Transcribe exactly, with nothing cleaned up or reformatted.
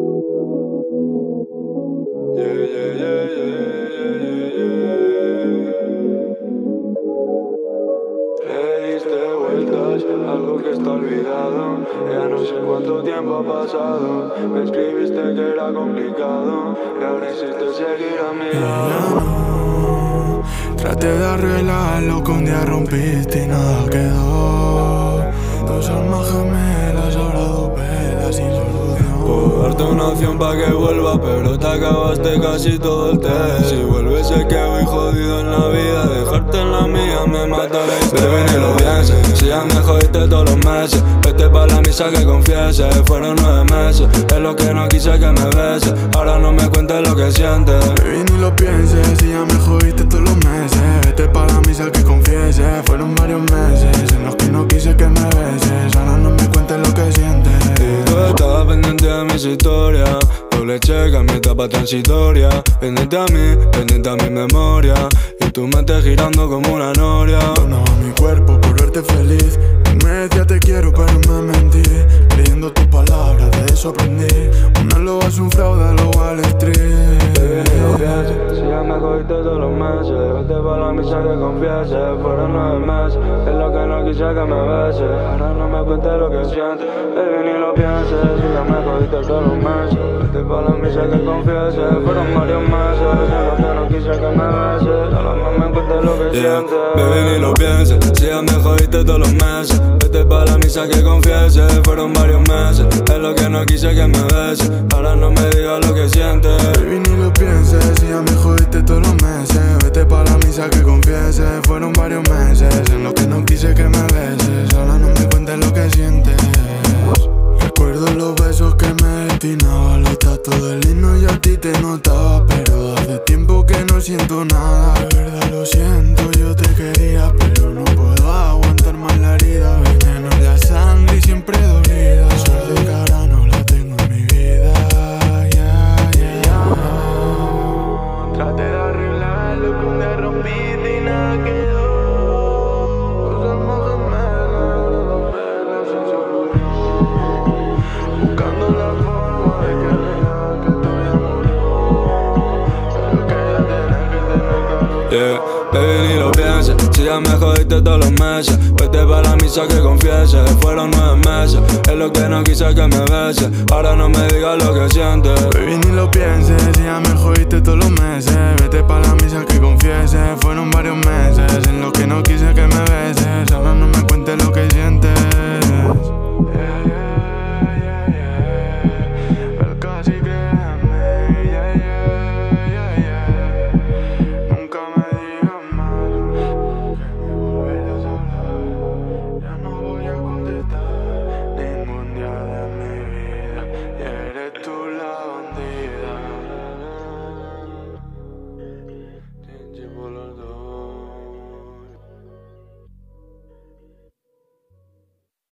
Yeah, yeah, yeah, yeah, yeah, yeah. Te diste vueltas, algo que está olvidado. Ya no sé cuánto tiempo ha pasado. Me escribiste que era complicado y ahora insistes seguir a mi lado. No, traté de arreglarlo que un día rompiste y nada quedó. Dos almas gemelas, ahora dos velas sin solución. Puedo darte una opción pa' que vuelva, pero te acabaste casi todo el test. Si vuelves sé que voy jodido en la vida. Dejarte en la mía me mata la historia. Baby, ni lo pienses, si ya me jodiste todos los meses. Vete pa' la misa que confiese. Fueron nueve meses, es lo que no quise que me beses. Ahora no me cuentes lo que sientes. Baby, ni lo pienses, si ya me jodiste todos los meses. Vete pa' la misa que confiese. Fueron varios meses en los que no quise que me beses. Ahora no me cuentes lo que sientes. Y tú estabas pendiente de mis historias. Doble checa mi etapa transitoria. Pendiente a mí, pendiente a mi memoria. Y tu mente girando como una noria. Donaba mi cuerpo por verte feliz. Y me decía te quiero pero me mentí. Creyendo tus palabras, de eso aprendí. Una loba es un fraude a lo Wall Street. Baby, ni lo pienses, si ya me cogiste todos los meses. Vete pa' la misa que confiese. Fueron nueve meses, es lo que no quise que me beses. Ahora no me cuentes lo que sientes. Baby, ni lo pienses, si ya me cogiste todos los meses. Vete pa' la misa que confiese. Fueron varios meses, es lo que no quise que me beses. Ahora no me cuentes lo que Yeah. sientes. Baby, ni lo pienses, si ya me jodiste todos los meses. Vete pa' la misa que confiese. Fueron varios meses, es lo que no quise que me beses. Ahora no me digas lo que sientes. Baby, ni lo pienses, si ya me jodiste todos los meses. Vete pa' la misa que confiese. Fueron varios meses en los que no quise que me beses. Ahora no me cuentes lo que sientes. Recuerdo los besos que me destinaba, los tratos del himno y a ti te notaba. Pero hace tiempo que no siento nada. De verdad lo siento, yo te quería, pero no puedo aguantar más la herida. Veneno en la sangre y siempre dolida. Suerte que ahora no la tengo en mi vida. Yeah, yeah, yeah. Traté de arreglar lo que un día rompiste y nada quedó. Dos almas gemelas, dos velas sin solución. Buscando la forma de que olvidar que tú ya murió. Pero que ya tienes que tener calor. Yeah, baby, ni lo pienses, si ya me jodiste todos los meses. Vete pa' la misa que confiese. Fueron nueve meses, es lo que no quise que me beses. Ahora no me digas lo que sientes. Baby, ni lo pienses, si ya me jodiste todos los meses. Vete pa' la misa que confiese. Fueron varios meses en los que no quise que me beses. Ahora no me cuentes lo que sientes.